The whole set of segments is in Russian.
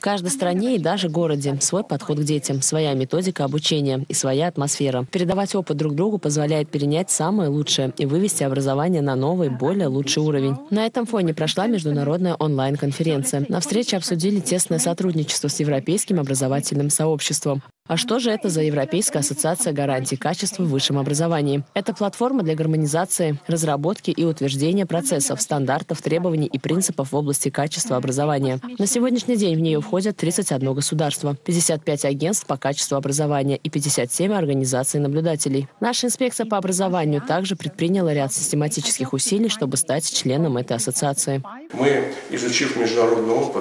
каждой стране и даже городе свой подход к детям, своя методика обучения и своя атмосфера. Передавать опыт друг другу позволяет перенять самое лучшее и вывести образование на новый, более лучший уровень. На этом фоне прошла международная онлайн-конференция. На встрече обсудили тесное сотрудничество с европейским образовательным сообществом. А что же это за Европейская ассоциация гарантий качества в высшем образовании? Это платформа для гармонизации, разработки и утверждения процессов, стандартов, требований и принципов в области качества образования. На сегодняшний день в нее входят 31 государство, 55 агентств по качеству образования и 57 организаций наблюдателей. Наша инспекция по образованию также предприняла ряд систематических усилий, чтобы стать членом этой ассоциации. Мы, изучив международный опыт,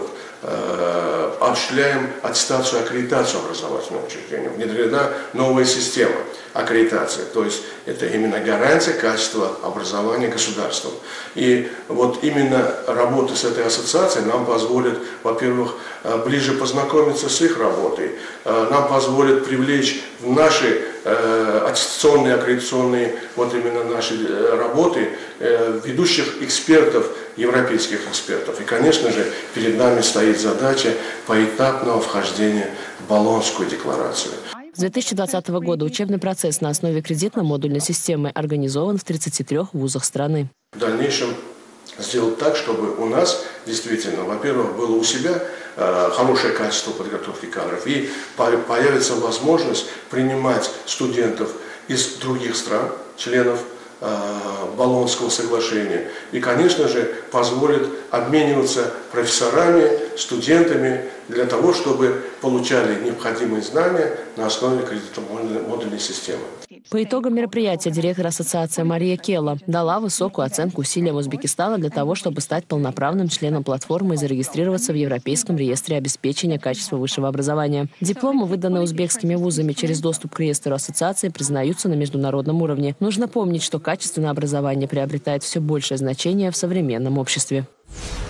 осуществляем аттестацию и аккредитацию образовательного учреждения. Внедрена новая система аккредитации, то есть это именно гарантия качества образования государством. И вот именно работа с этой ассоциацией нам позволит, во-первых, ближе познакомиться с их работой, нам позволит привлечь в наши аттестационные, аккредитационные, вот именно наши работы ведущих экспертов, европейских экспертов. И, конечно же, перед нами стоит задача поэтапного вхождения в Болонскую декларацию. С 2020 года учебный процесс на основе кредитно-модульной системы организован в 33 вузах страны. В дальнейшем сделать так, чтобы у нас действительно, во-первых, было у себя хорошее качество подготовки кадров, и появится возможность принимать студентов из других стран, членов Болонского соглашения, и, конечно же, позволит обмениваться профессорами, студентами для того, чтобы получали необходимые знания на основе кредитно-модульной системы. По итогам мероприятия директор ассоциации Мария Келла дала высокую оценку усилиям Узбекистана для того, чтобы стать полноправным членом платформы и зарегистрироваться в Европейском реестре обеспечения качества высшего образования. Дипломы, выданные узбекскими вузами через доступ к реестру ассоциации, признаются на международном уровне. Нужно помнить, что качественное образование приобретает все большее значение в современном обществе.